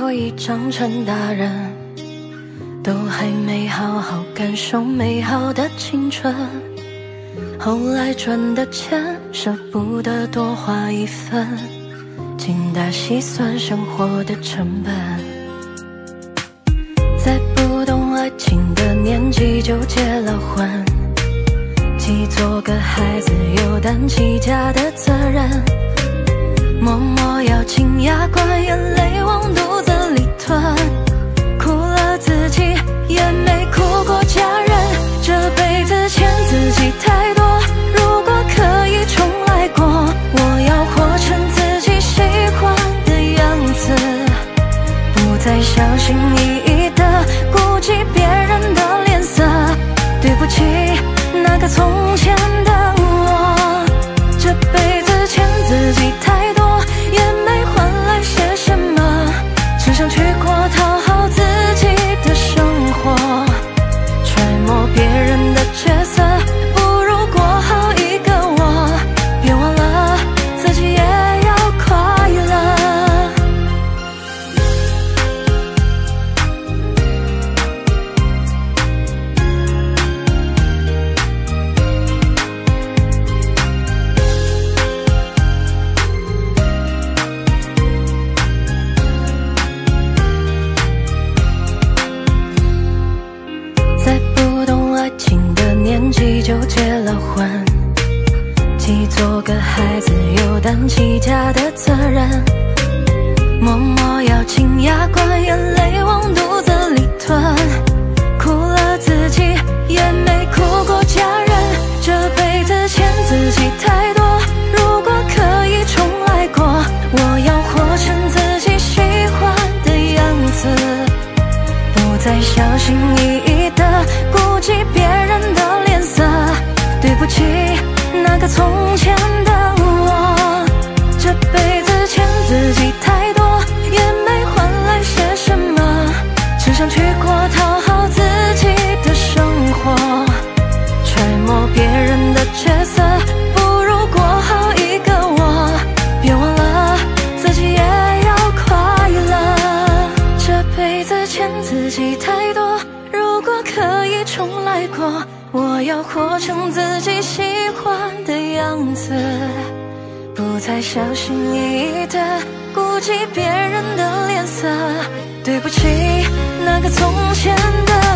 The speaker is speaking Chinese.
都已长成大人，都还没好好感受美好的青春。后来赚的钱舍不得多花一分，精打细算生活的成本。在不懂爱情的年纪就结了婚，既做个孩子又担起家的责任，默默咬紧牙关，眼泪往肚子里吞，哭了自己也没哭过家人。这辈子欠自己太多，如果可以重来过，我要活成自己喜欢的样子，不再小心翼翼地顾及别人的脸色。对不起，那个从前的我，这辈子欠自己太多，也没换来些什么，只想去过讨好自己的生活，揣摩别人的角色，不如过好一个我。别忘了自己也要快乐。在不懂爱情的年纪就结了婚，既做个孩子又担起家的责任，默默咬紧牙关，眼泪往肚子里吞，哭了自己也没哭过家人。这辈子欠自己太多，如果可以重来过，我要活成自己喜欢的样子，不再小心翼翼地顾及别人的脸色。对不起，那个从前的我，这辈子欠自己太多，也没换来些什么，只想去过讨好自己的生活，揣摩别人的角色，不如过好一个我。别忘了自己也要快乐，这辈子欠自己太多，如果可以重来过，我要活成自己喜欢的样子，不再小心翼翼地顾及别人的脸色。对不起，那个从前的